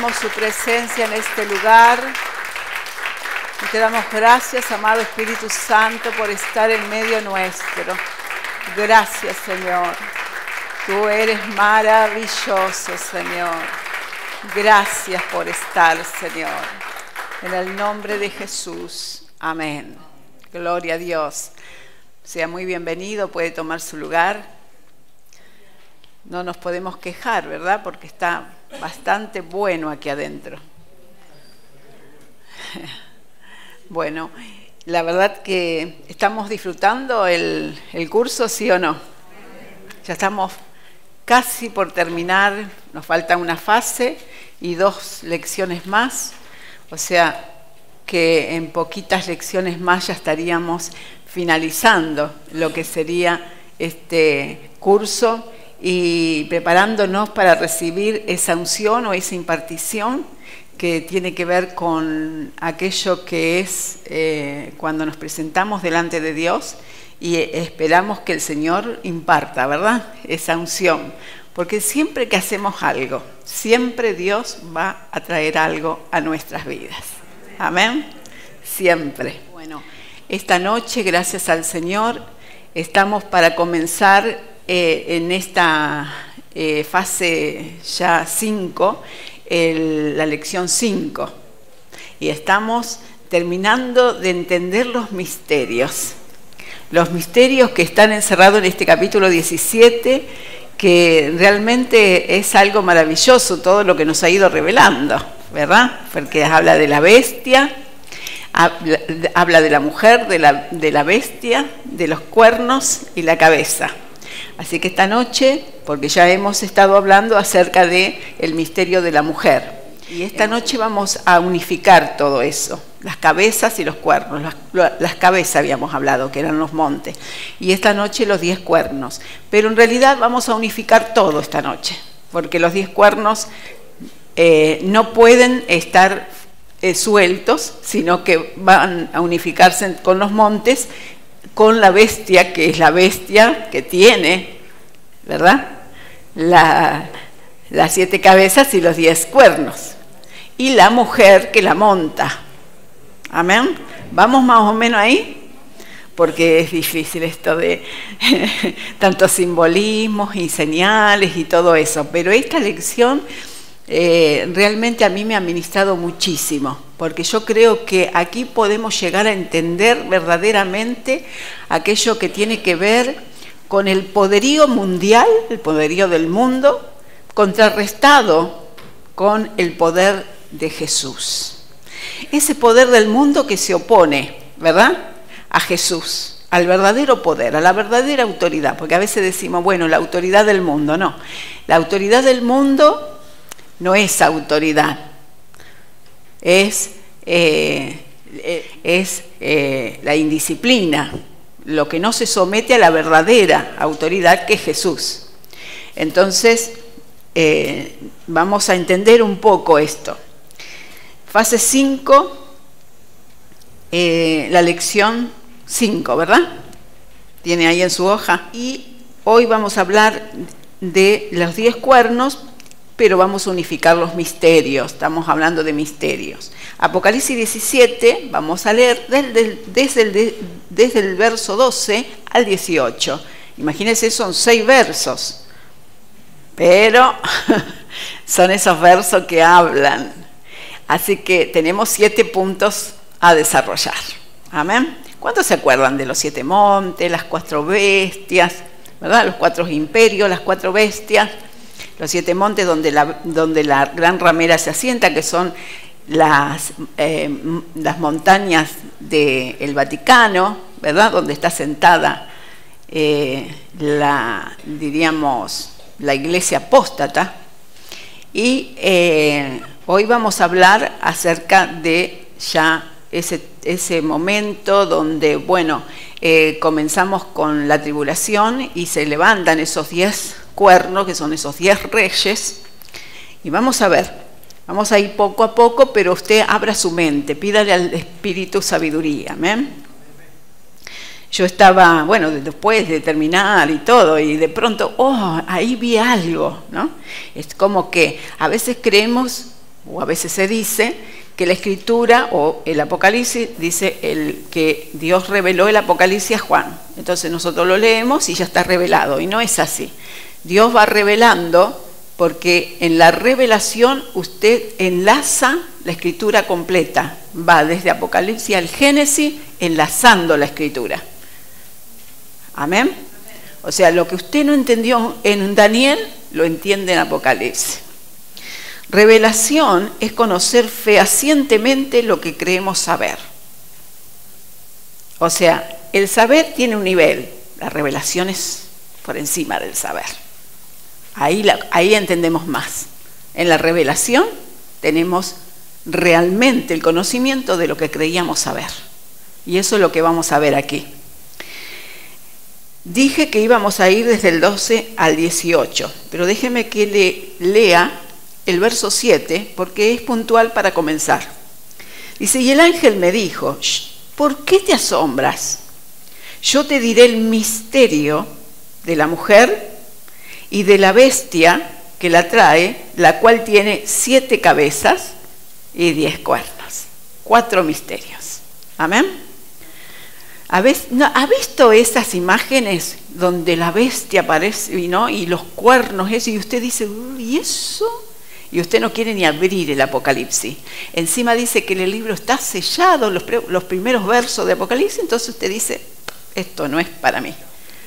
Sentimos su presencia en este lugar y te damos gracias, amado Espíritu Santo, por estar en medio nuestro. Gracias, Señor. Tú eres maravilloso, Señor. Gracias por estar, Señor. En el nombre de Jesús. Amén. Gloria a Dios. Sea muy bienvenido, puede tomar su lugar. No nos podemos quejar, ¿verdad? Porque está bastante bueno aquí adentro. Bueno, la verdad que estamos disfrutando el curso, ¿sí o no? Ya estamos casi por terminar, nos falta una fase y 2 lecciones más. O sea que en poquitas lecciones más ya estaríamos finalizando lo que sería este curso y preparándonos para recibir esa unción o esa impartición que tiene que ver con aquello que es cuando nos presentamos delante de Dios y esperamos que el Señor imparta, ¿verdad? Esa unción. Porque siempre que hacemos algo, siempre Dios va a traer algo a nuestras vidas. Amén. Siempre. Bueno, esta noche, gracias al Señor, estamos para comenzar en esta fase ya 5, la lección 5. Y estamos terminando de entender los misterios. Los misterios que están encerrados en este capítulo 17, que realmente es algo maravilloso todo lo que nos ha ido revelando, ¿verdad? Porque habla de la bestia, habla de la mujer, de la bestia, de los cuernos y la cabeza. Así que esta noche, porque ya hemos estado hablando acerca del misterio de la mujer, y esta noche vamos a unificar todo eso, las cabezas y los cuernos. Las cabezas habíamos hablado, que eran los montes, y esta noche los 10 cuernos. Pero en realidad vamos a unificar todo esta noche, porque los 10 cuernos no pueden estar sueltos, sino que van a unificarse con los montes, con la bestia, que es la bestia que tiene, ¿verdad? Las 7 cabezas y los 10 cuernos. Y la mujer que la monta. Amén. ¿Vamos más o menos ahí? Porque es difícil esto de tantos simbolismos y señales y todo eso. Pero esta lección realmente a mí me ha ministrado muchísimo, porque yo creo que aquí podemos llegar a entender verdaderamente aquello que tiene que ver con el poderío mundial, el poderío del mundo, contrarrestado con el poder de Jesús. Ese poder del mundo que se opone, ¿verdad?, a Jesús, al verdadero poder, a la verdadera autoridad, porque a veces decimos, bueno, la autoridad del mundo. No, la autoridad del mundo no es autoridad, es la indisciplina, lo que no se somete a la verdadera autoridad, que es Jesús. Entonces, vamos a entender un poco esto. Fase 5, la lección 5, ¿verdad? Tiene ahí en su hoja. Y hoy vamos a hablar de los 10 cuernos, pero vamos a unificar los misterios. Estamos hablando de misterios. Apocalipsis 17, vamos a leer desde el verso 12 al 18. Imagínense, son 6 versos, pero son esos versos que hablan. Así que tenemos 7 puntos a desarrollar. Amén. ¿Cuántos se acuerdan de los 7 montes, las 4 bestias, ¿verdad? Los 4 imperios, las 4 bestias, los 7 montes donde la gran ramera se asienta, que son las montañas del Vaticano, ¿verdad? Donde está sentada diríamos, la iglesia apóstata. Y hoy vamos a hablar acerca de ya ese momento donde, bueno, comenzamos con la tribulación y se levantan esos 10 cuernos, que son esos 10 reyes, y vamos a ver, vamos a ir poco a poco, pero usted abra su mente, pídale al Espíritu sabiduría. Amén. Yo estaba, bueno, después de terminar y todo, y de pronto, ahí vi algo, ¿no? Es como que a veces creemos o a veces se dice, que la Escritura o el Apocalipsis dice que Dios reveló el Apocalipsis a Juan. Entonces nosotros lo leemos y ya está revelado, y no es así. Dios va revelando porque en la revelación usted enlaza la Escritura completa. Va desde Apocalipsis al Génesis enlazando la Escritura. ¿Amén? O sea, lo que usted no entendió en Daniel, lo entiende en Apocalipsis. Revelación es conocer fehacientemente lo que creemos saber. O sea, el saber tiene un nivel, la revelación es por encima del saber. Ahí entendemos más. En la revelación tenemos realmente el conocimiento de lo que creíamos saber. Y eso es lo que vamos a ver aquí. Dije que íbamos a ir desde el 12 al 18, pero déjeme que lea el verso 7, porque es puntual para comenzar. Dice, y el ángel me dijo, ¿por qué te asombras? Yo te diré el misterio de la mujer y de la bestia que la trae, la cual tiene 7 cabezas y 10 cuernos. 4 misterios. Amén. ¿Ha visto esas imágenes donde la bestia aparece, ¿no? Y los cuernos, eso, y usted dice, ¿y eso? Y usted no quiere ni abrir el Apocalipsis. Encima dice que el libro está sellado, los primeros versos de Apocalipsis, entonces usted dice, esto no es para mí.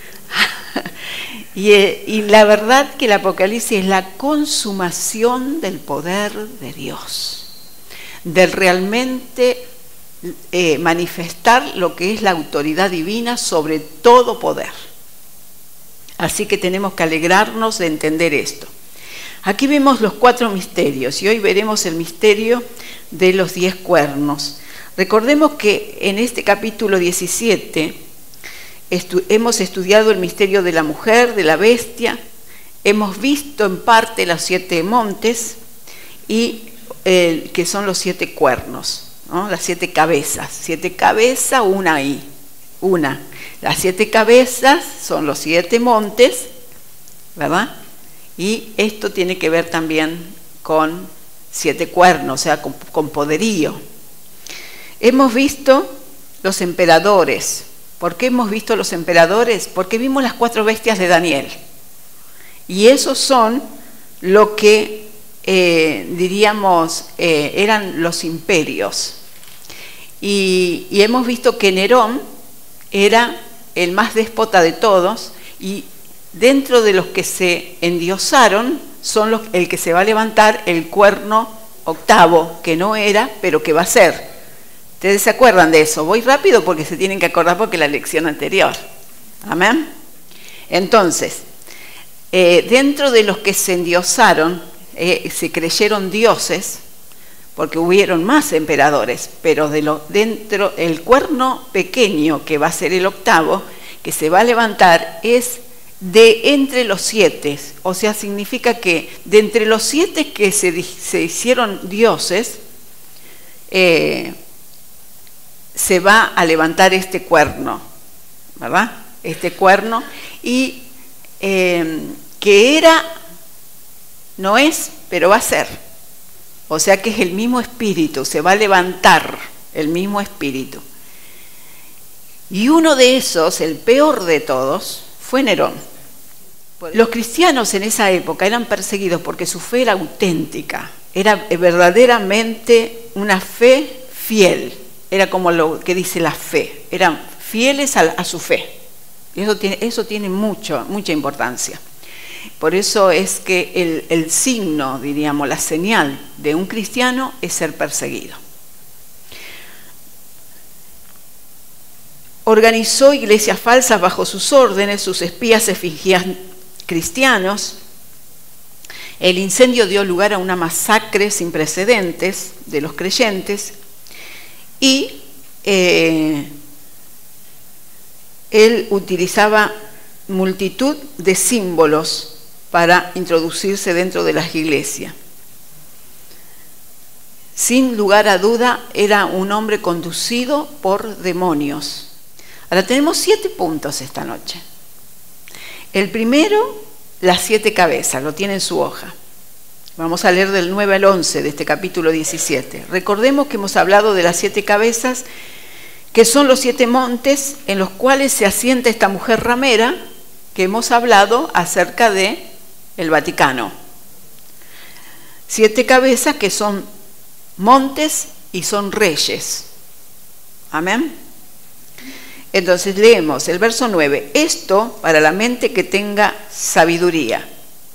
y la verdad que el Apocalipsis es la consumación del poder de Dios, del realmente manifestar lo que es la autoridad divina sobre todo poder. Así que tenemos que alegrarnos de entender esto. Aquí vemos los 4 misterios y hoy veremos el misterio de los 10 cuernos. Recordemos que en este capítulo 17 hemos estudiado el misterio de la mujer, de la bestia, hemos visto en parte los 7 montes y que son los 7 cuernos, ¿no? Las 7 cabezas. 7 cabezas, una ahí, una. Las 7 cabezas son los 7 montes, ¿verdad? Y esto tiene que ver también con 7 cuernos, o sea, con poderío. Hemos visto los emperadores. ¿Por qué hemos visto los emperadores? Porque vimos las 4 bestias de Daniel. Y esos son lo que, diríamos, eran los imperios. Y hemos visto que Nerón era el más déspota de todos y dentro de los que se endiosaron son el que se va a levantar el cuerno octavo, que no era, pero que va a ser. ¿Ustedes se acuerdan de eso? Voy rápido porque se tienen que acordar porque la lección anterior. Amén. Entonces, dentro de los que se endiosaron, se creyeron dioses, porque hubieron más emperadores, pero dentro el cuerno pequeño, que va a ser el octavo, que se va a levantar, es de entre los 7, o sea, significa que de entre los 7 que se hicieron dioses, se va a levantar este cuerno, ¿verdad? Este cuerno, y que no es, pero va a ser. O sea que es el mismo espíritu, se va a levantar el mismo espíritu. Y uno de esos, el peor de todos, fue Nerón. Los cristianos en esa época eran perseguidos porque su fe era auténtica, era verdaderamente una fe fiel, era como lo que dice la fe, eran fieles a su fe. Y eso tiene mucha importancia. Por eso es que el signo, diríamos, la señal de un cristiano es ser perseguido. Organizó iglesias falsas bajo sus órdenes, sus espías se fingían cristianos. El incendio dio lugar a una masacre sin precedentes de los creyentes y él utilizaba multitud de símbolos para introducirse dentro de las iglesias. Sin lugar a duda, era un hombre conducido por demonios. Ahora tenemos 7 puntos esta noche. El primero, las 7 cabezas, lo tiene en su hoja. Vamos a leer del 9 al 11 de este capítulo 17. Recordemos que hemos hablado de las 7 cabezas, que son los 7 montes en los cuales se asienta esta mujer ramera, que hemos hablado acerca de el Vaticano. 7 cabezas que son montes y son reyes. Amén. Entonces leemos el verso 9. Esto para la mente que tenga sabiduría.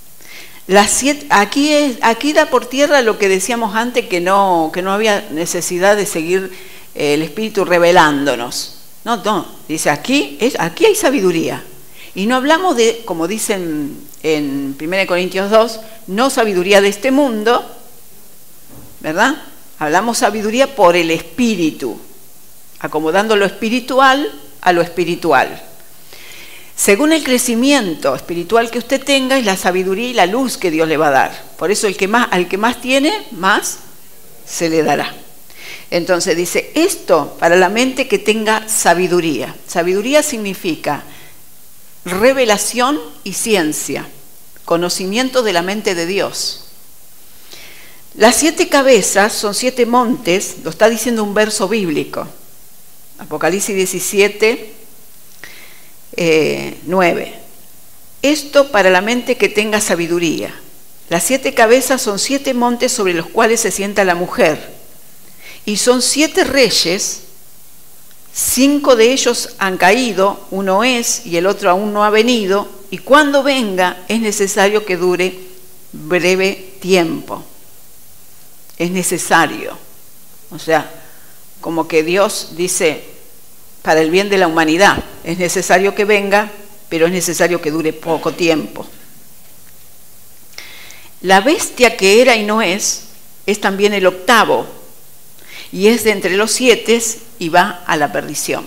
Aquí da por tierra lo que decíamos antes, que no había necesidad de seguir el Espíritu revelándonos. No, dice aquí hay sabiduría. Y no hablamos de, como dicen en 1 Corintios 2, no sabiduría de este mundo, ¿verdad? Hablamos sabiduría por el Espíritu, acomodando lo espiritual a lo espiritual. Según el crecimiento espiritual que usted tenga, es la sabiduría y la luz que Dios le va a dar. Por eso al que más tiene, más se le dará. Entonces dice, esto para la mente que tenga sabiduría. Sabiduría significa revelación y ciencia, conocimiento de la mente de Dios. Las 7 cabezas son 7 montes, lo está diciendo un verso bíblico. Apocalipsis 17, 9. Esto para la mente que tenga sabiduría. Las 7 cabezas son 7 montes sobre los cuales se sienta la mujer. Y son 7 reyes, 5 de ellos han caído, uno es y el otro aún no ha venido, y cuando venga es necesario que dure breve tiempo. Es necesario. O sea, como que Dios dice, para el bien de la humanidad, es necesario que venga, pero es necesario que dure poco tiempo. La bestia que era y no es también el 8º, y es de entre los 7 y va a la perdición.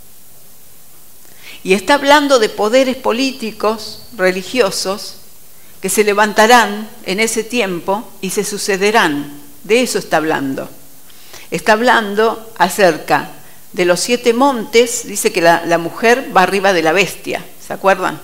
Y está hablando de poderes políticos, religiosos, que se levantarán en ese tiempo y se sucederán. De eso está hablando. Está hablando acerca de los 7 montes. Dice que la mujer va arriba de la bestia, ¿se acuerdan?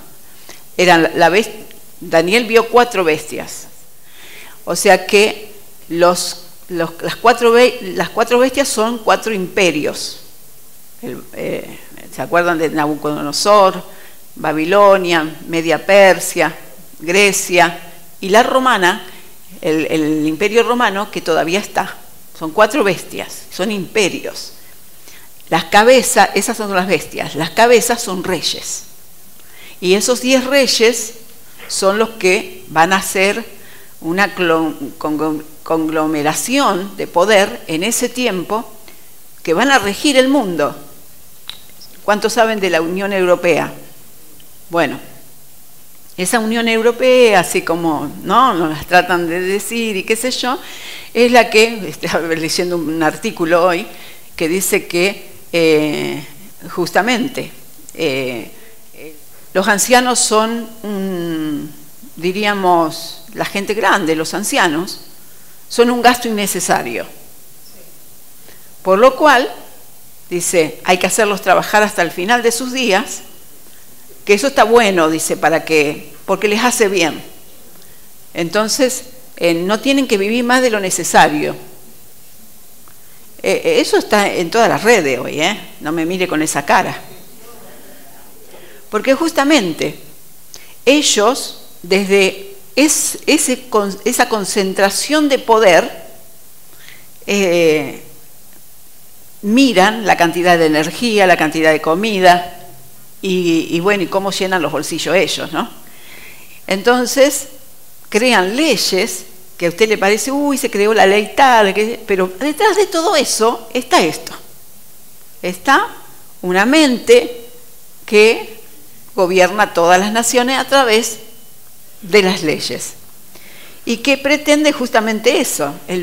Daniel vio 4 bestias. O sea que las 4 bestias son 4 imperios. ¿Se acuerdan de Nabucodonosor, Babilonia, Media Persia, Grecia y la romana, el imperio romano que todavía está? Son 4 bestias, son imperios. Las cabezas, esas son las bestias, las cabezas son reyes. Y esos 10 reyes son los que van a ser una conglomeración de poder en ese tiempo, que van a regir el mundo. ¿Cuántos saben de la Unión Europea? Bueno, esa Unión Europea, así como nos las tratan de decir y qué sé yo, es la que, estaba leyendo un artículo hoy, que dice que justamente los ancianos son, diríamos, la gente grande, los ancianos, son un gasto innecesario. Por lo cual, dice, hay que hacerlos trabajar hasta el final de sus días, que eso está bueno, dice, porque les hace bien. Entonces, no tienen que vivir más de lo necesario. Eso está en todas las redes hoy, no me mire con esa cara. Porque justamente ellos, desde esa concentración de poder, miran la cantidad de energía, la cantidad de comida y bueno, y cómo llenan los bolsillos ellos, ¿no? Entonces, crean leyes que a usted le parece, se creó la ley tal, pero detrás de todo eso está esto. Está una mente que gobierna todas las naciones a través de las leyes y que pretende justamente eso, el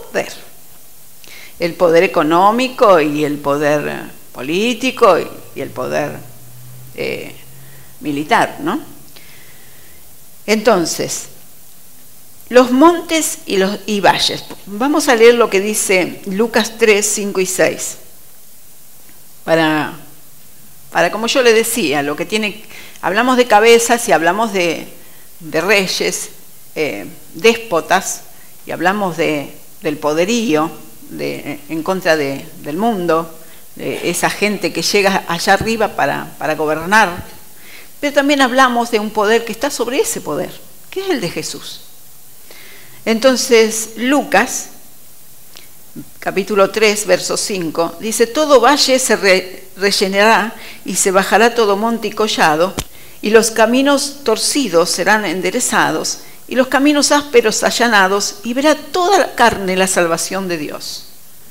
poder económico y el poder político y el poder militar, ¿no? Entonces, los montes y valles. Vamos a leer lo que dice Lucas 3, 5 y 6. Para como yo le decía, hablamos de cabezas y hablamos de reyes déspotas y hablamos del poderío en contra del mundo, de esa gente que llega allá arriba para gobernar, pero también hablamos de un poder que está sobre ese poder, que es el de Jesús. Entonces, Lucas, capítulo 3, verso 5, dice: todo valle se rellenará y se bajará todo monte y collado, y los caminos torcidos serán enderezados, y los caminos ásperos allanados, y verá toda la carne la salvación de Dios.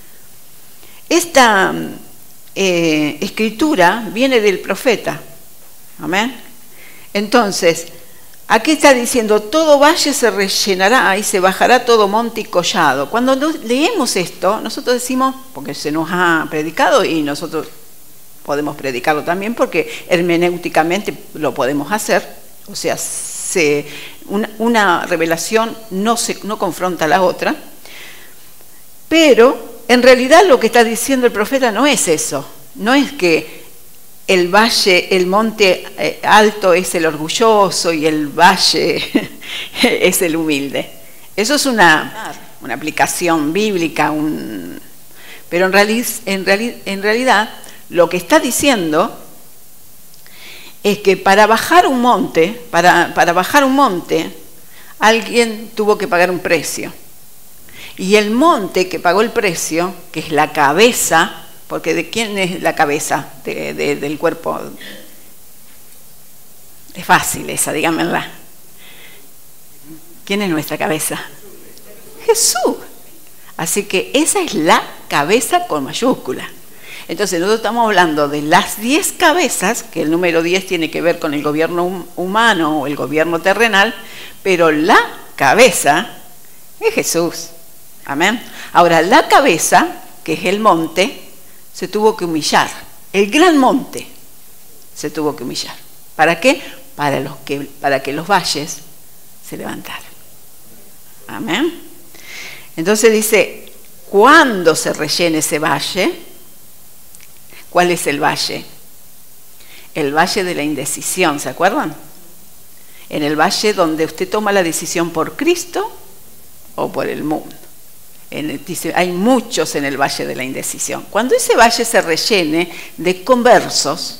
Esta escritura viene del profeta. Amén. Entonces, aquí está diciendo: todo valle se rellenará y se bajará todo monte y collado. Cuando leemos esto, nosotros decimos, porque se nos ha predicado y nosotros podemos predicarlo también porque hermenéuticamente lo podemos hacer, o sea, una revelación no confronta a la otra, pero en realidad lo que está diciendo el profeta no es eso, no es que el valle, el monte alto es el orgulloso y el valle es el humilde. Eso es una aplicación bíblica, pero en realidad lo que está diciendo es que para bajar un monte, alguien tuvo que pagar un precio. Y el monte que pagó el precio, que es la cabeza, porque ¿de quién es la cabeza del cuerpo? Es fácil esa, díganmela. ¿Quién es nuestra cabeza? Jesús. Así que esa es la cabeza con mayúscula. Entonces nosotros estamos hablando de las 10 cabezas, que el número 10 tiene que ver con el gobierno humano o el gobierno terrenal, pero la cabeza es Jesús. Amén. Ahora, la cabeza, que es el monte, se tuvo que humillar. El gran monte se tuvo que humillar. ¿Para qué? Para que los valles se levantaran. Amén. Entonces dice, ¿cuándo se rellene ese valle? ¿Cuál es el valle? El valle de la indecisión, ¿se acuerdan? En el valle donde usted toma la decisión por Cristo o por el mundo. Dice, hay muchos en el valle de la indecisión. Cuando ese valle se rellene de conversos,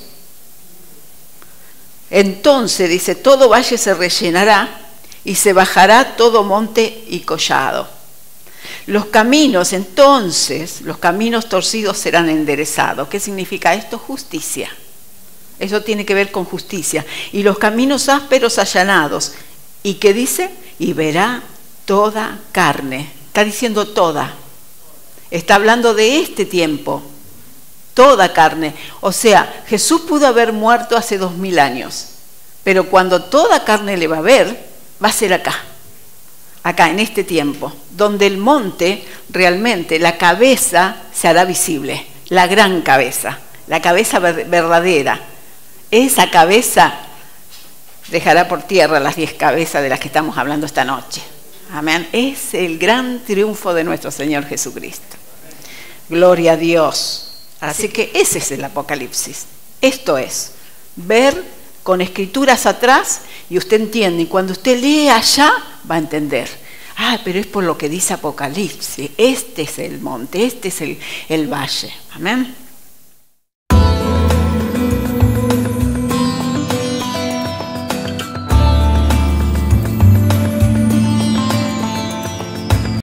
entonces dice, todo valle se rellenará y se bajará todo monte y collado. Los caminos, entonces, los caminos torcidos serán enderezados. ¿Qué significa esto? Justicia. Eso tiene que ver con justicia. Y los caminos ásperos allanados. ¿Y qué dice? Y verá toda carne. Está diciendo toda. Está hablando de este tiempo. Toda carne. O sea, Jesús pudo haber muerto hace 2000 años. Pero cuando toda carne le va a ver, va a ser acá. Acá, en este tiempo, donde el monte, realmente, la cabeza se hará visible, la gran cabeza, la cabeza verdadera. Esa cabeza dejará por tierra las 10 cabezas de las que estamos hablando esta noche. Amén. Es el gran triunfo de nuestro Señor Jesucristo. Gloria a Dios. Así que ese es el Apocalipsis. Esto es, ver con escrituras atrás y usted entiende. Y cuando usted lee allá, va a entender. Ah, pero es por lo que dice Apocalipsis. Este es el monte, este es el valle. Amén.